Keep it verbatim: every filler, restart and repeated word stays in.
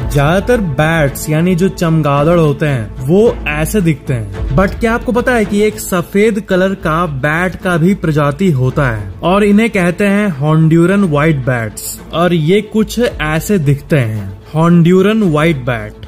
ज्यादातर बैट्स यानी जो चमगादड़ होते हैं वो ऐसे दिखते हैं, बट क्या आपको पता है कि एक सफेद कलर का बैट का भी प्रजाति होता है और इन्हें कहते हैं हॉन्ड्यूरन व्हाइट बैट्स, और ये कुछ ऐसे दिखते हैं, हॉन्ड्यूरन व्हाइट बैट।